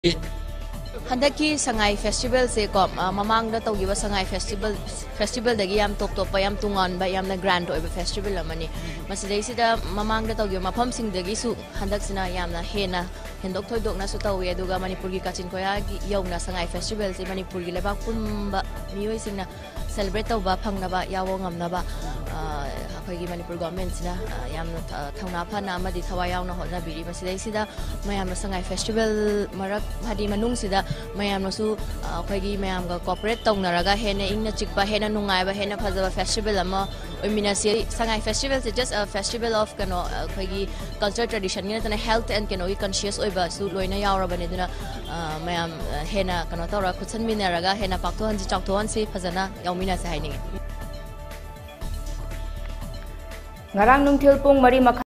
Handaki Sangai Festival se ko mamang da tawgiba Sangai Festival dagi yam top yam tungan ba yam na grand oiba festival amani masidai sida mamang da tawgiba mafam sing dagi su handak sina yam na hena hendok thoi dok na su tawi aduga Manipur gi kachin koya gi yawna Sangai Festival se Manipur gi lebak pumba mioi singna celebrate tawba phangna ba yawo ngamna ba akhoi Manipur government sina yamna thawna phana amadi thawa yawna hotna biri masidai sida mayam na Sangai Festival marak hadi manung sida mayam su akhoi mayam ga cooperate tawnaraga hena ingna chikpa hena nungai ba hena phajaba festival ama oimina si Sangai Festival is just a festival of kano akhoi culture tradition ni na health and kano conscious oiba su loina yawra bani duna mayam hena kano tawra khutsan minaraga hena pakto hanji chakto hansi phajana yaumina sa haini ngarang nungthil pung mari